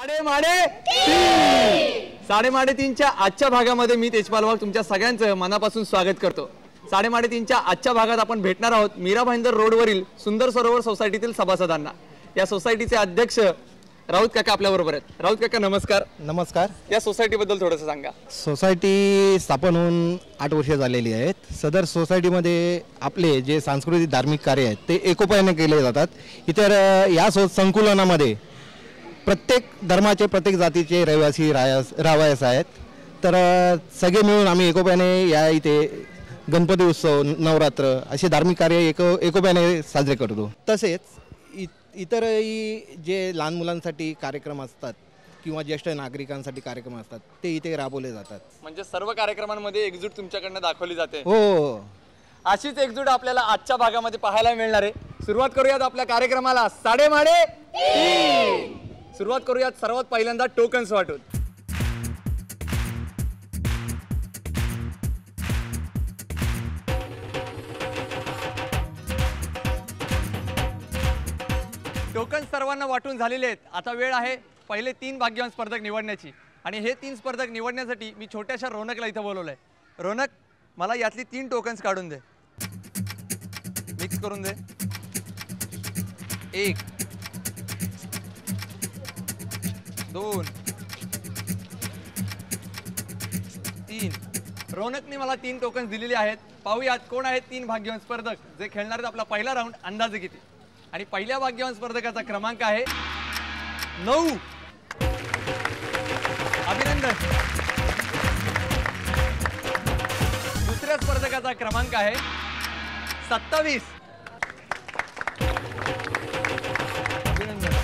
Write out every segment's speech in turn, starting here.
साडेमाडेतीनच्या आजच्या भागामध्ये मी तेजपाल वाघ तुमच्या सगळ्यांचं मनापासून स्वागत करतो। साडेमाडेतीनच्या आजच्या भागात आपण भेटणार आहोत मीरा भाईंदर रोडवरील सुंदर सरोवर सोसायटीतील सभासदांना। या सोसायटीचे अध्यक्ष राऊत काका आपल्या बरोबर आहेत। राऊत काका नमस्कार। नमस्कार। या सोसायटी बद्दल थोडंसं सांगा। सोसायटी स्थापन होऊन 8 वर्षे झालेली आहेत। सदर सोसायटीमध्ये आपले जे सांस्कृतिक धार्मिक कार्य आहेत ते एकोप्याने केले जातात। इतर या संकुलनामध्ये प्रत्येक धर्माचे प्रत्येक जातीचे रहिवासी राहावयास आहेत। तर सगळे मिळून आम्ही एकोप्याने या इथे गणपती उत्सव नवरात्र असे धार्मिक कार्य एकोप्याने साजरे करतो। तसेच इतरही जे लहान मुलांसाठी कार्यक्रम असतात किंवा ज्येष्ठ नागरिकांसाठी कार्यक्रम असतात ते इथे राबवले जातात। म्हणजे सर्व कार्यक्रमांमध्ये एकजूट तुमच्याकडनं दाखवली जाते। हो, अशीच एकजूट आपल्याला आजच्या भागामध्ये पाहायला मिळणार आहे। सुरुवात करूयात आपल्या कार्यक्रमाला। साडेमाडे सुरुवात करूयात सर्वात पहिल्यांदा टोकन्स वाटून। टोकन सर्वांना वाटून झालेले आहेत। आता वेळ आहे पहिले 3 भाग्यवान स्पर्धक निवडण्याची आणि हे 3 स्पर्धक निवडण्यासाठी मी छोट्याशा रोनकला इथं बोलवलंय। रोनक, मला यातली 3 टोकन्स काढून दे, मिक्स करून दे। 1 2 3। रोनकने मला 3 टोकन्स दिलेली आहेत। पाहूयात कोण आहेत 3 भाग्यवान स्पर्धक जे खेळणार आहेत आपला पहिला राऊंड अंदाजे किती। आणि पहिल्या भाग्यवान स्पर्धकाचा क्रमांक आहे 9। अभिनंदन। दुसऱ्या स्पर्धकाचा क्रमांक आहे 27। अभिनंदन।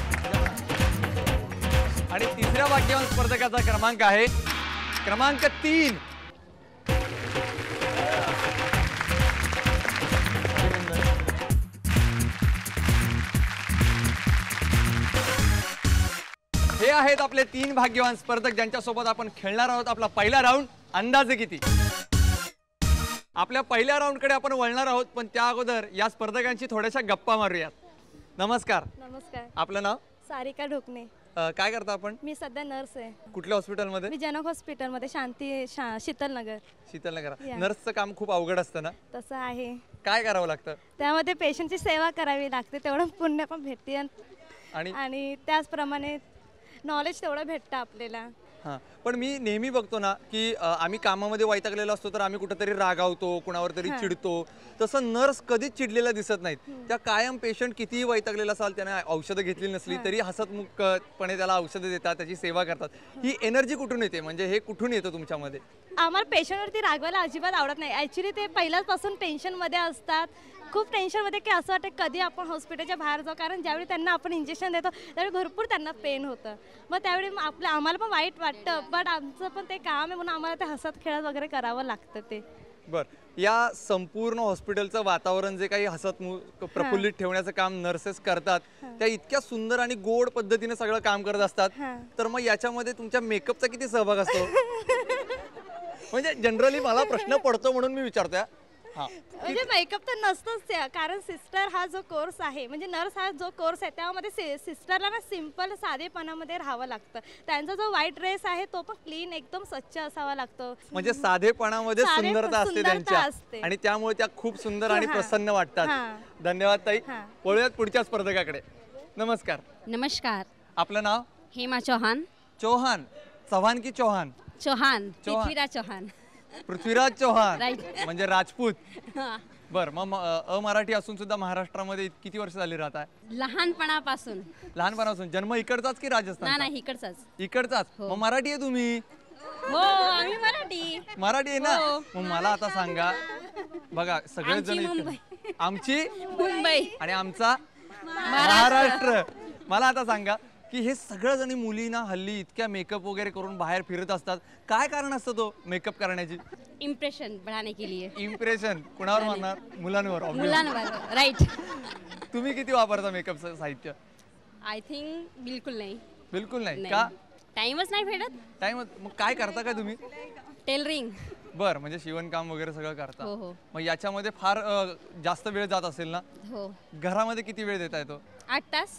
आणि तिसऱ्या भाग्यवान स्पर्धकाचा क्रमांक आहे क्रमांक 3। हे आहेत आपले 3 भाग्यवान स्पर्धक ज्यांच्यासोबत आपण खेळणार आहोत आपला पहिला राऊंड अंदाजे किती। आपल्या पहिल्या राऊंडकडे आपण वळणार आहोत, पण त्या अगोदर या स्पर्धकांची थोड्याशा गप्पा मारूयात। नमस्कार। नमस्कार। आपलं नाव? सारिका ढोकणे। काय करता आपण? मी सध्या नर्स आहे। कुठल्या हॉस्पिटलमध्ये? मी जनक हॉस्पिटलमध्ये शीतलनगर। शीतलनगर। नर्सचं काम खूप अवघड असतं ना? तसं आहे। काय करावं लागतं? त्यामध्ये पेशंटची सेवा करावी लागते, तेवढं पुण्य पण भेटते आणि त्याचप्रमाणे नॉलेज तेवढं भेटतं आपल्याला। हां, पण मी नेहमी बघतो ना की आम्ही कामामध्ये वैतागलेलो असतो तर आम्ही कुठेतरी रागावतो, कुणावर तरी चिडतो। तसं नर्स कधीच चिडलेला दिसत नाहीत। त्या कायम पेशंट कितीही वैतागलेला असाल, त्याने औषधं घेतली नसली तरी हसतमुखपणे त्याला औषधं देतात, त्याची सेवा करतात। ही एनर्जी कुठून येते, म्हणजे हे कुठून येतं तुमच्यामध्ये? आम्हाला पेशंटवरती रागवायला अजिबात आवडत नाही। ॲक्च्युली ते पहिल्यापासून टेन्शनमध्ये असतात, खूप टेन्शनमध्ये की असं वाटतं कधी आपण हॉस्पिटलच्या बाहेर जाऊ, कारण ज्यावेळी त्यांना आपण इंजेक्शन देतो त्यावेळी भरपूर त्यांना पेन होतं। मग त्यावेळी आम्हाला पण वाईट वाटतं, बट आमचं पण ते काम आहे म्हणून आम्हाला ते हसत खेळत वगैरे करावं लागतं ते। बरं, या संपूर्ण हॉस्पिटलचं वातावरण जे काही हसतमुख प्रफुल्लित ठेवण्याचं काम नर्सेस करतात, त्या इतक्या सुंदर आणि गोड पद्धतीने सगळं काम करत असतात, तर मग याच्यामध्ये तुमच्या मेकअपचा किती सहभाग असतो? म्हणजे जनरली मला प्रश्न पडतो म्हणून मी विचारतोय। म्हणजे मेकअप तर नसतोच त्या, कारण सिस्टर हा जो कोर्स आहे, म्हणजे नर्स हा जो कोर्स आहे त्यामध्ये सिस्टरला ना सिंपल साधेपणामध्ये राहावं लागतं। त्यांचा जो व्हाईट ड्रेस आहे तो पण क्लीन एकदम स्वच्छ असावा लागतो। म्हणजे साधेपणामध्ये सुंदरता असते त्यांच्या, आणि त्यामुळे त्या खूप सुंदर आणि प्रसन्न वाटतात। धन्यवाद ताई। वळूयात पुढच्या स्पर्धकाकडे। नमस्कार। नमस्कार। आपलं नाव? हेमा चौहान। चौहान? चव्हाण की चौहान? चौहान। पृथ्वीराज चौहान। पृथ्वीराज चौहान म्हणजे राजपूत। बर, मग अमराठी असून सुद्धा महाराष्ट्रामध्ये किती वर्ष झाली राहत आहे? लहानपणापासून। लहानपणापासून? जन्म इकडचाच की राजस्थान? नाही, इकडचाच। इकडचाच? मग मराठी आहे तुम्ही? हो, आम्ही मराठी। मराठी आहे ना? मग मला आता सांगा, बघा सगळेच जण आमची मुंबई आणि आमचा महाराष्ट्र। मला आता सांगा की हे सगळं जणी मुलींना हल्ली इतक्या मेकअप वगैरे करून बाहेर फिरत असतात, काय कारण असतं तो मेकअप करण्याची? इम्प्रेशन बढ़ाने के लिए। इम्प्रेशन कुणावर मारणार? मुलांवर। मुलांवर, राइट। तुम्ही किती वापरता मेकअपचं साहित्य? आय थिंक बिलकुल नाही। बिलकुल नाही का? टाइमच नाही भेटत। टाइम? मग काय करता काय तुम्ही? टेलरिंग। बर, म्हणजे शिवणकाम वगैरे सगळं करता? हो हो। मग याच्यामध्ये फार जास्त वेळ जात असेल ना? हो। घरामध्ये किती वेळ देता येतो? 8 तास।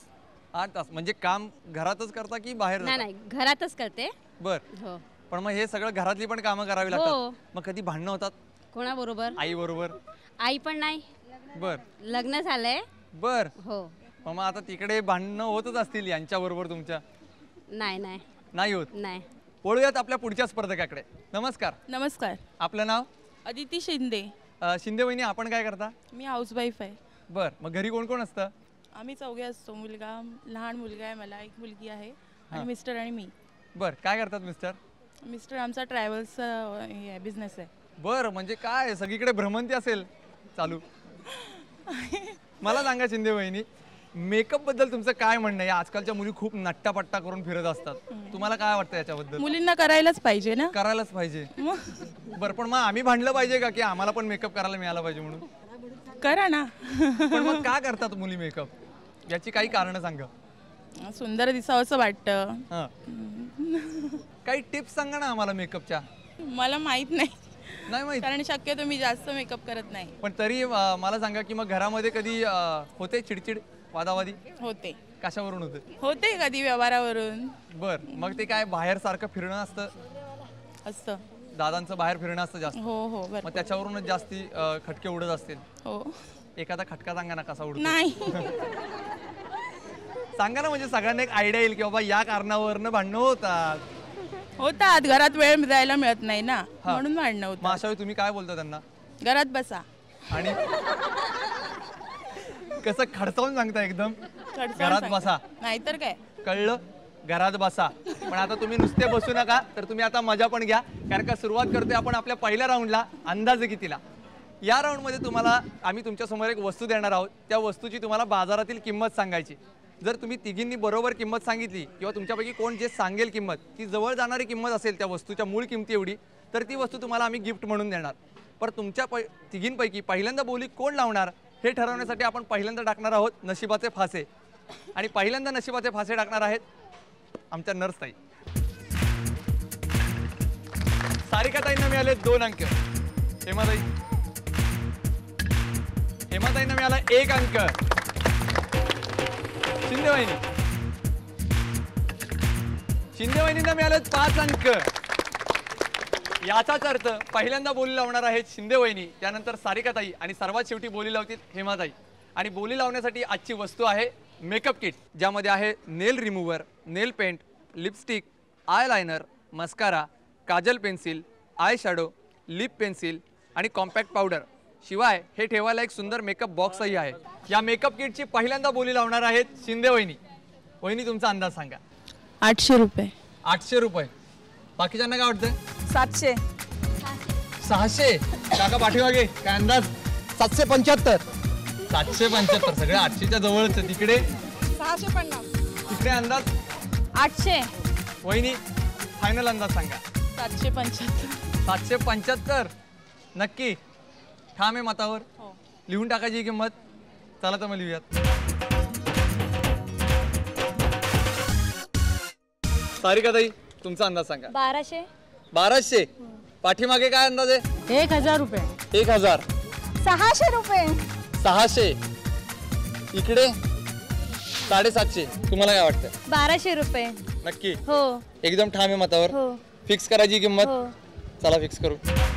8 तास म्हणजे काम घरातच करता की बाहेर नाही जाता? नाही घरातच करते. बर हो. पण मग हे सगळं घरातली पण कामं करावी हो. लागतात मग कधी भांडणं होतात कोणाबरोबर? आई बरोबर? आई पण नाही. बर लग्न झालंय. बर हो. मग आता तिकडे भांडणं होतच असतील यांच्या बरोबर तुमच्या? नाही नाही नाही होत. नाही. वळूयात आपल्या पुढच्या स्पर्धकाकडे. नमस्कार. नमस्कार. आपलं नाव? अदिती शिंदे. शिंदे वहिनी, आपण काय करता? मी हाऊसवाईफ आहे. बर मग घरी कोण कोण असतं? आम्ही चौघे असतो. लहान मुलगा आहे मला, एक मुलगी आहे आणि मिस्टर आणि मी. बर काय करतात मिस्टर? मिस्टर आमचा ट्रॅव्हल्सचा बिझनेस आहे. बर म्हणजे काय सगळीकडे भ्रमंती असेल चालू. मला सांगा शिंदे वहिनी, मेकअप बद्दल तुमचं काय म्हणणं आहे? आजकालच्या मुली खूप नट्टापट्टा करून फिरत असतात, तुम्हाला काय वाटतं याच्याबद्दल? मुलींना करायलाच पाहिजे ना. करायलाच पाहिजे. बरं पण मग आम्ही भांडलं पाहिजे का की आम्हाला पण मेकअप करायला मिळाला पाहिजे म्हणून? करा ना. पण मग का करतात मुली मेकअप? याची काही कारणं सांगा. सुंदर दिसावंसं वाटतं. हां काही टिप्स सांगा ना आम्हाला मेकअपच्या. मला माहित नाही नाही माहित कारण शक्यतो मी जास्त मेकअप करत नाही. पण तरी मला सांगा की मग घरामध्ये कधी होते चिडचिड वादावादी? होते. कशावरून होते कधी व्यवहारावरून. बर मग ते काय बाहेर सारखं फिरणं असतं? असतं. दादांचं बाहेर फिरणं असतं जास्त? हो हो बरं. मग त्याच्यावरूनच जास्ती खटके उडत असतील. हो. एखादा खटका सांगा ना कसा उडतो? नाही. सांगा ना म्हणजे सगळ्यांना एक आयडिया येईल की बाबा या कारणावरनं भांडणं होतात. होतात. घरात वेळ जायला मिळत नाही ना म्हणून भांडणं मग होतं. अशा वेळी तुम्ही काय बोलता त्यांना? घरात बसा. आणि कसं खडसावून सांगता एकदम? खडसावून घरात सांगता. बसा. नाहीतर काय. कळलं? घरात बसा. पण आता तुम्ही नुसते बसू नका, तर तुम्ही आता मजा पण घ्या. कारण का सुरुवात करतोय आपण आपल्या पहिल्या राऊंडला. अंदाजे कितीला? या राऊंडमध्ये तुम्हाला आम्ही तुमच्यासमोर एक वस्तू देणार आहोत. त्या वस्तूची तुम्हाला बाजारातील किंमत सांगायची. जर तुम्ही तिघींनी बरोबर किंमत सांगितली किंवा तुमच्यापैकी कोण जे सांगेल किंमत ती जवळ जाणारी किंमत असेल त्या वस्तूच्या मूळ किमती एवढी, तर ती वस्तू तुम्हाला आम्ही गिफ्ट म्हणून देणार. पण तुमच्या तिघींपैकी पहिल्यांदा बोली कोण लावणार हे ठरवण्यासाठी आपण पहिल्यांदा टाकणार आहोत नशिबाचे फासे. आणि पहिल्यांदा नशिबाचे फासे टाकणार आहेत आमच्या नर्सताई. सारिकाताईंना मिळाले 2 अंक. हेमाताईंना मिळाला 1 अंक. शिंदे वहिनींना मिळाले 5 अंक. याचाच अर्थ पहिल्यांदा बोली लावणार आहेत शिंदे वहिनी, त्यानंतर सारिकाताई आणि सर्वात शेवटी बोली लावतील हेमाताई. आणि बोली लावण्यासाठी आजची वस्तू आहे मेकअप किट, ज्यामध्ये आहे nail remover, nail paint, lipstick, eye liner, mascara, kajal pencil, eye shadow, lip pencil आणि कॉम्पॅक्ट पावडर. शिवाय हे ठेवायला एक सुंदर मेकअप बॉक्सही आहे. या मेकअप किटची पहिल्यांदा बोली लावणार आहेत शिंदे वहिनी. वहिनी तुमचा अंदाज सांगा. 800 रुपये. 800 रुपये. बाकीच्यांना काय वाटतंय? 700. 600. काका पाठीमागे काय अंदाज? 775. 775. सगळे 800च्या जवळच. तिकडे 650. तिकडे अंदाज 800. वहिनी फायनल अंदाज सांगा. 775. 775. नक्की ठाम आहे मतावर? लिहून टाकायची ही किंमत. चला तर मग लिहूयात. सारिकाताई तुमचा अंदाज सांगा. 1200. 1200. पाठीमागे काय अंदाज आहे? 1000 रुपये. 1000. 600 रुपये. 600. इकडे 750. तुम्हाला काय वाटतं? 1200 रुपये. नक्की हो एकदम ठाम आहे मतावर? हो फिक्स करायची ही किंमत. हो. चला फिक्स करू.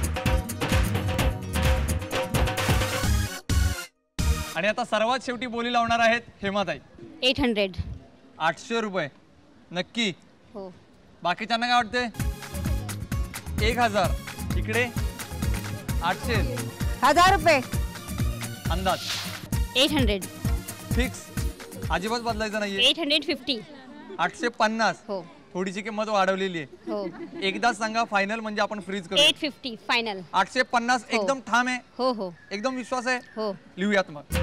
आणि आता सर्वात शेवटी बोली लावणार आहेत हेमाताई. 800. 800 रुपये. नक्की? हो. बाकीच्यांना काय वाटते? 1000. इकडे 800. 1000 रुपये. अंदाज 800. फिक्स अजिबात बदलायचं नाहीये. 850. 850. हो थोडीशी किंमत वाढवलेली आहे. हो. एकदाच सांगा फायनल म्हणजे आपण फ्रीज करू. 850 फायनल. 850 एकदम ठाम आहे? हो हो एकदम विश्वास आहे? हो. लिहूयात मग.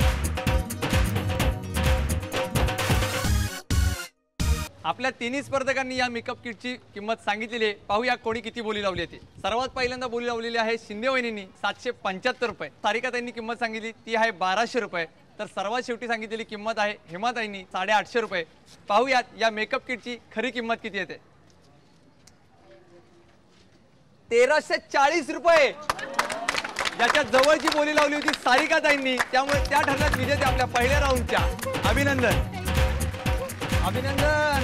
आपल्या तिन्ही स्पर्धकांनी या मेकअप किटची किंमत सांगितलेली आहे. पाहूया कोणी किती बोली लावली आहे ती. सर्वात पहिल्यांदा बोली लावलेली आहे शिंदे वहिनींनी 775 रुपये. सारिकाताईंनी किंमत सांगितली ती आहे 1200 रुपये. तर सर्वात शेवटी सांगितलेली किंमत आहे हेमाताईंनी 850 रुपये. पाहूयात या मेकअप किटची खरी किंमत किती येते. 1340 रुपये. ज्याच्या जवळची बोली लावली होती सारिकाताईंनी, त्यामुळे त्या ठरल्यात विजेते आपल्या पहिल्या राऊंडच्या. अभिनंदन. अभिनंदन.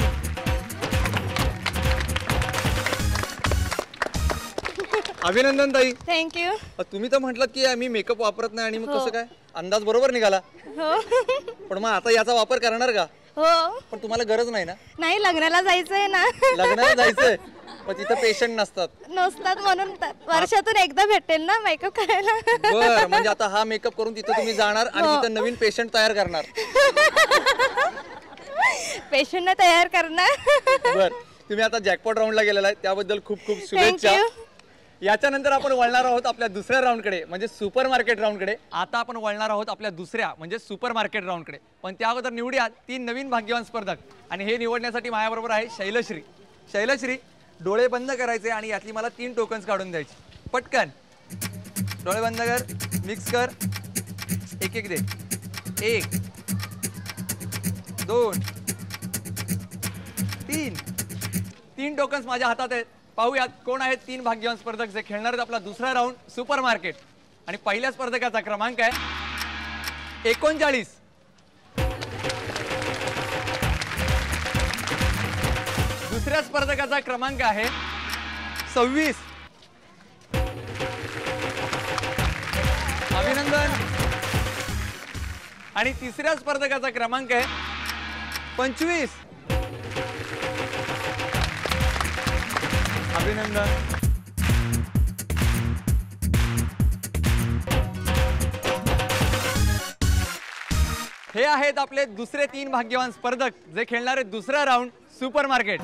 अभिनंदन ताई. थँक्यू. तुम्ही तर म्हटलात की आम्ही मेकअप वापरत नाही आणि मग कसं काय अंदाज बरोबर निघाला. हो. पण मग आता याचा वापर करणार का? हो. पण तुम्हाला गरज नाही ना. नाही लग्नाला जायचंय ना. लग्नाला जायचंय मग तिथं पेशंट नसतात. नसतात म्हणून वर्षातून एकदा भेटेल ना मेकअप करायला. बर म्हणजे आता हा मेकअप करून तिथं तुम्ही जाणार आणि तिथं नवीन पेशंट तयार करणार. पेशंटना तयार करणार. बर तुम्ही आता जॅकपॉट राऊंडला गेलेला आहे त्याबद्दल खूप खूप शुभेच्छा. थँक्यू. याच्यानंतर आपण वळणार आहोत आपल्या दुसऱ्या राऊंडकडे म्हणजे सुपर मार्केट राऊंडकडे. आता आपण वळणार आहोत आपल्या दुसऱ्या म्हणजे सुपर मार्केट राऊंडकडे. पण त्या अगोदर निवडूया 3 नवीन भाग्यवान स्पर्धक आणि हे निवडण्यासाठी माझ्याबरोबर आहे शैलश्री. शैलश्री डोळे बंद करायचे आणि यातली मला 3 टोकन्स काढून द्यायची. पटकन डोळे बंद कर, मिक्स कर, एक एक दे. 1 2 3 टोकन्स माझ्या हातात आहेत. पाहूयात कोण आहेत 3 भाग्यवान स्पर्धक जे खेळणार आहेत आपला दुसरा राऊंड सुपर मार्केट. आणि पहिल्या स्पर्धकाचा क्रमांक आहे 39. दुसऱ्या स्पर्धकाचा क्रमांक आहे 26. अभिनंदन. आणि तिसऱ्या स्पर्धकाचा क्रमांक आहे 25. अभिनंदन. हे आहेत आपले दुसरे 3 भाग्यवान स्पर्धक जे खेळणारे दुसरा राऊंड सुपर मार्केट.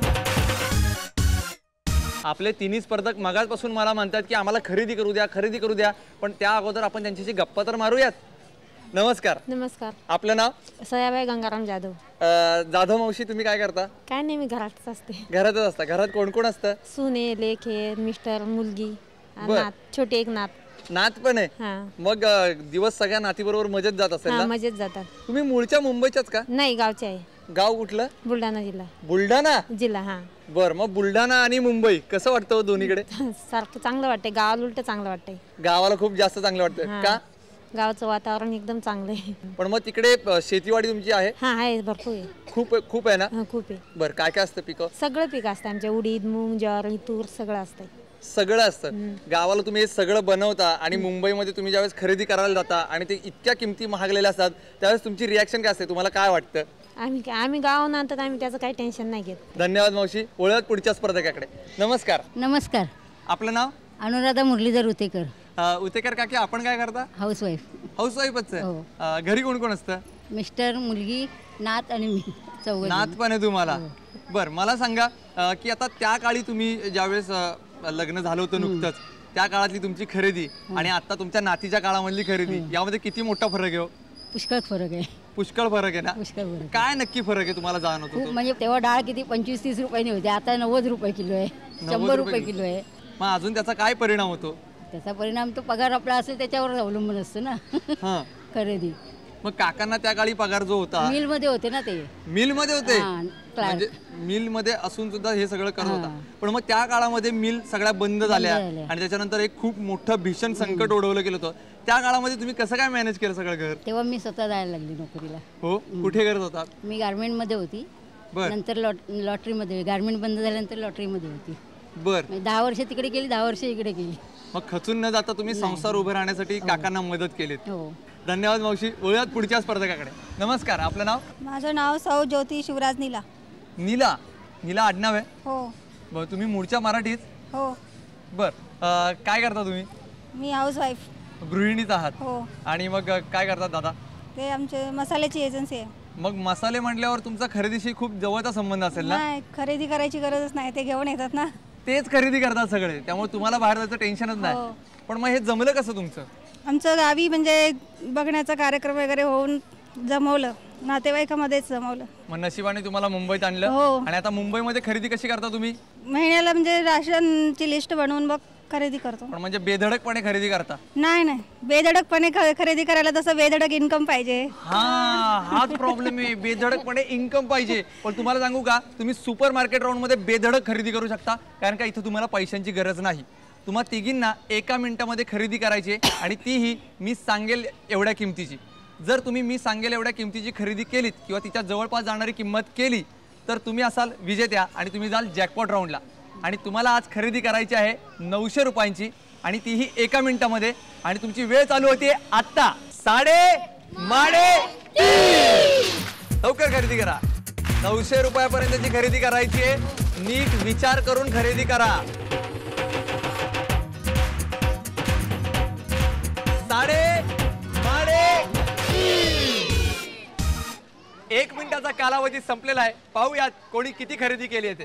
आपले 3 स्पर्धक मगाचपासून मला म्हणतात की आम्हाला खरेदी करू द्या, खरेदी करू द्या. पण त्या अगोदर आपण त्यांच्याशी गप्पा तर मारूयात. नमस्कार. नमस्कार. आपलं नाव? सयाबाई गंगाराम जाधव. जाधव मावशी तुम्ही काय करता? काय नाही, मी घरातच असते. घरातच असता. घरात कोण कोण असतं? सुने, लेखे, मिस्टर, मुलगी, बर. नात, छोटी एक नात. नात पण आहे. हा. मग दिवस सगळ्या नातीबरोबर मजेत जात असेल हा, ना? मजेत जातात. तुम्ही मूळच्या मुंबईच्याच का? नाही, गावचे आहे. गाव कुठलं? बुलढाणा जिल्हा. बुलढाणा जिल्हा. हा. बर मग बुलढाणा आणि मुंबई कसं वाटतं हो दोन्हीकडे? सारखं चांगलं वाटतंय. गावाला उलट चांगलं वाटतंय. गावाला खूप जास्त चांगलं वाटतं हा. का? गावाचं वातावरण एकदम चांगलं आहे. पण मग तिकडे शेतीवाडी तुमची आहे? हा आहे, भरपूर आहे. खूप खूप आहे ना? हा, खूप आहे. बर काय काय असतं पिकं? सगळं पीक असतं आमच्या. उडीद, मूग, ज्वारी, तूर सगळं असतंय. सगळं असतं. गावाला तुम्ही हे सगळं बनवता आणि मुंबईमध्ये तुम्ही ज्यावेळेस खरेदी करायला जाता आणि ते इतक्या किमती महागलेल्या असतात त्यावेळेस तुमची रिॲक्शन काय असते? तुम्हाला काय वाटतं? आम्ही गावाहून आणतात, आम्ही त्याचं काही टेन्शन नाही घेत. धन्यवाद मावशी. ओळख पुढच्या स्पर्धकाकडे. नमस्कार. नमस्कार. आपलं नाव? अनुराधा मुरलीधर उतेकर, उतेकर काकी आपण काय करता? हाऊसवाईफ. हाऊसवाईफच आहे. घरी कोण कोण असतं? मिस्टर, मुलगी, नात आणि मी. चौघ. नात पण आहे तुम्हाला? बर मला सांगा की आता त्या काळी तुम्ही ज्यावेळेस लग्न झालं होतं नुकतंच त्या काळातली तुमची खरेदी आणि आता तुमच्या नातीच्या काळामधली खरेदी यामध्ये किती मोठा फरक आहे? पुष्कळ फरक आहे. पुष्कळ फरक आहे ना? पुष्कळ फरक. काय नक्की फरक आहे तुम्हाला जाणवतो? खूप म्हणजे तेव्हा डाळ किती 25-30 रुपयाने होते, आता 90 रुपये किलो आहे, 100 रुपये किलो आहे. मग अजून त्याचा काय परिणाम होतो? त्याचा परिणाम तो पगार आपला असेल त्याच्यावर अवलंबून असतो ना. हा. खरेदी. मग काकांना त्या काळी पगार जो होता मिल मध्ये होते ना ते. मिल मध्ये होते हा, म्हणजे मिल मध्ये असून सुद्धा हे सगळं करत होता. पण मग त्या काळामध्ये मिल सगळ्या बंद झाल्या आणि त्याच्यानंतर एक खूप मोठं भीषण संकट ओढवलं गेलं होतं. त्या काळामध्ये तुम्ही कसं काय मॅनेज केलं सगळं घर? तेव्हा मी स्वतः जायला लागली नोकरीला. हो कुठे करत होता? मी गारमेंट मध्ये होती. बर. नंतर लॉटरीमध्ये, गारमेंट बंद झाल्यानंतर लॉटरीमध्ये होती. बर. 10 वर्ष तिकडे केली, 10 वर्ष इकडे केली. मग खचून न जाता तुम्ही संसार उभे राहण्यासाठी काकांना मदत केलीत. हो. धन्यवाद मावशी. वळूयात पुढच्या स्पर्धकाकडे. नमस्कार. आपलं नाव? माझं नाव सौ ज्योती शिवराज नीला. नीला. नीला आडनाव आहे? हो. बर तुम्ही मूळच्या मराठीत? हो. बर काय करता तुम्ही? मी हाऊसवाईफ. गृहिणीच आहात? हो. आणि मग काय करतात दादा? ते आमचे मसाल्याची एजन्सी आहे. मग मसाले म्हटल्यावर तुमचा खरेदीशी खूप जवळचा संबंध असेल ना? नाही, खरेदी करायची गरजच नाही, ते घेऊन येतात ना. तेच खरेदी करतात सगळे, त्यामुळे तुम्हाला बाहेर जायचं टेन्शनच नाही. हो. पण मग हे जमलं कसं तुमचं? आमचं गावी म्हणजे बघण्याचा कार्यक्रम वगैरे होऊन जमवलं, नातेवाईकामध्येच जमवलं. मग नशिबाने तुम्हाला मुंबईत आणलं. हो. आणि आता मुंबईमध्ये खरेदी कशी करता तुम्ही? महिन्याला म्हणजे राशनची लिस्ट बनवून मग खरेदी करतो. पण म्हणजे बेधडकपणे खरेदी करता? नाही नाही, बेधडकपणे खरेदी करायला तसं बेधडक इन्कम पाहिजे. हाच प्रॉब्लेम आहे. बेधडकपणे इन्कम पाहिजे. पण तुम्हाला सांगू का, तुम्ही सुपर मार्केट राऊंड मध्ये बेधडक खरेदी करू शकता, कारण का इथं तुम्हाला पैशांची गरज नाही. तुम्हा तिघींना 1 मिनिटामध्ये खरेदी करायची आणि तीही मी सांगेल एवढ्या किमतीची. जर तुम्ही मी सांगेल एवढ्या किमतीची खरेदी केलीत किंवा तिच्या जवळपास जाणारी किंमत केली तर तुम्ही असाल विजेत्या आणि तुम्ही जाल जॅकपॉट राऊंडला आणि तुम्हाला आज खरेदी करायची आहे 900 रुपयांची आणि तीही 1 मिनिटामध्ये आणि तुमची वेळ चालू होती आत्ता 3:30 लवकर खरेदी करा 900 रुपयापर्यंतची खरेदी करायची आहे नीट विचार करून खरेदी करा 1 मिनिटाचा कालावधी संपलेला आहे पाहूयात कोणी किती खरेदी केली आहे ते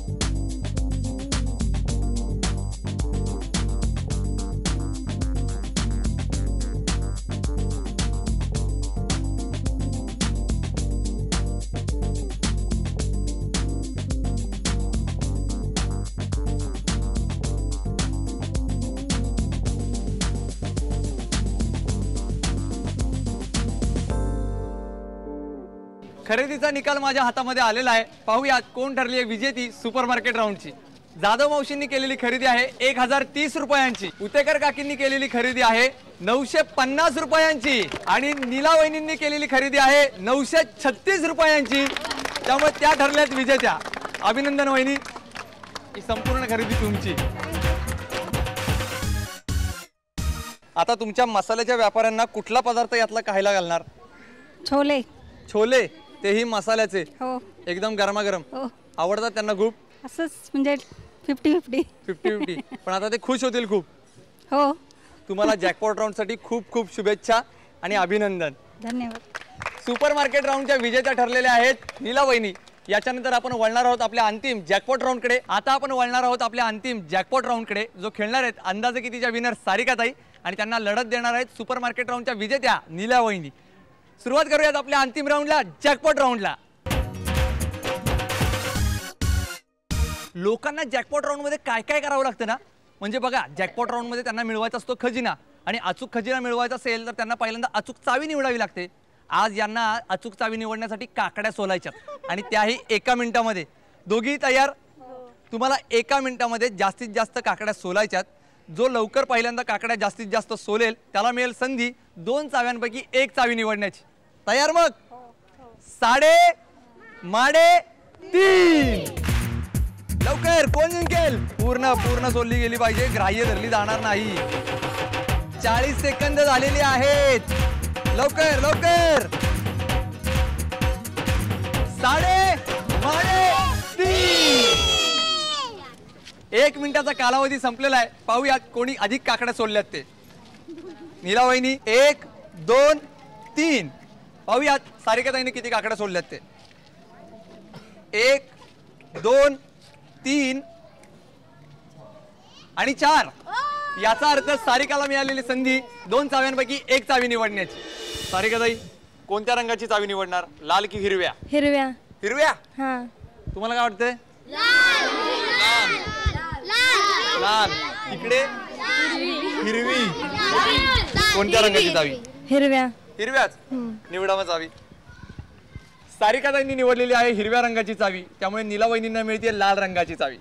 खरेदीचा निकाल माझ्या हातामध्ये आलेला आहे पाहूयात कोण ठरली आहे विजेती सुपरमार्केट राऊंडची जाधव मावशींनी केलेली खरेदी आहे 1030 रुपयांची उतेकर काकींनी केलेली खरेदी आहे 950 रुपयांची आणि नीला वहिनींनी केलेली खरेदी आहे 936 रुपयांची त्यामुळे त्या ठरल्यात विजेत्या अभिनंदन वहिनी ही संपूर्ण खरेदी तुमची आता तुमच्या मसाल्याच्या व्यापाऱ्यांना कुठला पदार्थ यातला खायला घालणार छोले छोले तेही मसाल्याचे हो एकदम गरमागरम हो आवडतात त्यांना खूप असंच म्हणजे 50-50 50-50 पण आता ते खुश होतील खूप हो तुम्हाला जॅकपॉट राऊंड साठी खूप खूप शुभेच्छा आणि अभिनंदन धन्यवाद सुपर मार्केट राऊंडच्या विजेत्या ठरलेल्या आहेत नीला वहिनी याच्यानंतर आपण वळणार आहोत आपल्या अंतिम जॅकपॉट राऊंडकडे आता आपण वळणार आहोत आपल्या अंतिम जॅकपॉट राऊंडकडे जो खेळणार आहेत अंदाजे कितीच्या विनर सारिकाताई आणि त्यांना लढत देणार आहेत सुपर मार्केट राऊंडच्या विजेत्या नीला वहिनी सुरुवात करूयात आपल्या अंतिम राऊंडला जॅकपॉट राऊंडला लोकांना जॅकपॉट राऊंड मध्ये काय काय करावं लागतं ना म्हणजे बघा जॅकपॉट राऊंड मध्ये त्यांना मिळवायचा असतो खजिना आणि अचूक खजिना मिळवायचा असेल तर त्यांना पहिल्यांदा अचूक चावी निवडावी लागते आज यांना अचूक चावी निवडण्यासाठी काकड्या सोलायच्या आणि त्याही 1 मिनिटामध्ये दोघी तयार तुम्हाला 1 मिनिटामध्ये जास्तीत जास्त काकड्या सोलायच्यात जो लवकर पहिल्यांदा काकड्या जास्तीत जास्त सोलेल त्याला मिळेल संधी 2 चाव्यांपैकी 1 चावी निवडण्याची तयार मग 3:30 लवकर कोण जिंकेल पूर्ण सोडली गेली पाहिजे ग्राह्य धरली जाणार नाही 40 सेकंद झालेली आहेत लवकर 3:30 1 मिनिटाचा कालावधी संपलेला आहे पाहूयात कोणी अधिक काकड्या सोडल्यात ते नीला वहिनी 1 2 3 पाहूयात सारिकाताईंनी किती काकड्या सोडल्यात ते 1 2 3 आणि 4 याचा अर्थ सारिकाला मिळालेली संधी 2 चाव्यांपैकी 1 चावी निवडण्याची सारिकाताई कोणत्या रंगाची चावी निवडणार लाल की हिरव्या हिरव्या हां तुम्हाला काय वाटतंय लाल इकडे हिरवी कोणत्या रंगाची चावी हिरव्याच निवडा मग चावी सारिकाताईंनी निवडलेली आहे हिरव्या रंगाची चावी त्यामुळे नीला वहिनींना मिळते लाल रंगाची चावी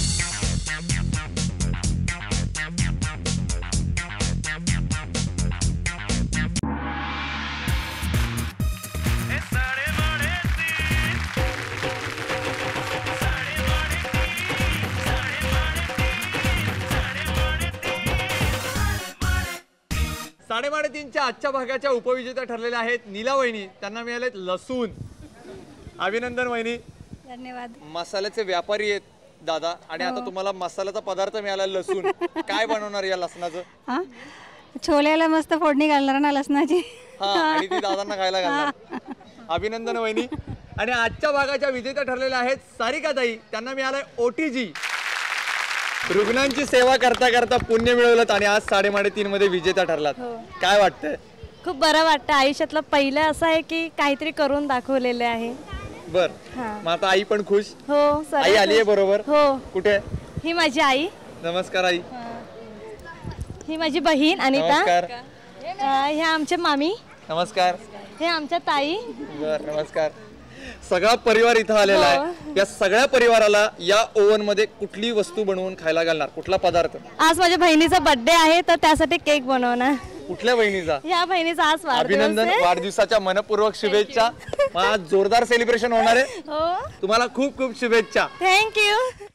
साडेमाडेतीनच्या आजच्या भागाच्या उपविजेत्या ठरलेल्या आहेत नीला वहिनी त्यांना मिळालेत लसूण अभिनंदन वहिनी धन्यवाद मसाल्याचे व्यापारी आहेत दादा आणि आता तुम्हाला मसाल्याचा पदार्थ मिळाला लसूण काय बनवणार या लसणाचं हां छोल्याला मस्त फोडणी घालणार ना लसणाची हा आणि ती दादांना खायला घालणार अभिनंदन वहिनी आणि आजच्या भागाच्या विजेत्या ठरलेल्या आहेत सारिकाताई त्यांना मिळालंय OTG रुग्णांची सेवा करता करता पुण्य मिळवलं आणि आज 3:30 मध्ये विजेता ठरलात काय वाटतंय खूप बरं वाटतं आयुष्यातलं पहिलं असं आहे की काहीतरी करून दाखवलेले आहे बर मग आता आई पण खुश हो आई आली आहे बरोबर हो कुठे ही माझी आई नमस्कार आई ही माझी बहीण अनिता नमस्कार ह्या आमच्या मामी नमस्कार हे आमच्या ताई बर नमस्कार सगळा परिवार इथं आलेला आहे या सगळ्या परिवाराला या ओव्हन मध्ये कुठली वस्तू बनवून खायला घालणार कुठला पदार्थ आज माझ्या बहिणीचा बर्थडे आहे तर त्यासाठी केक बनवणार कुठल्या बहिणीचा? ह्या बहिणीचा आज वाढदिवस अभिनंदन, आहे. वाढदिवसाच्या मनपूर्वक शुभेच्छा. आज जोरदार सेलिब्रेशन होणार आहे. हो तुम्हाला खूप खूप शुभेच्छा. थँक्यू.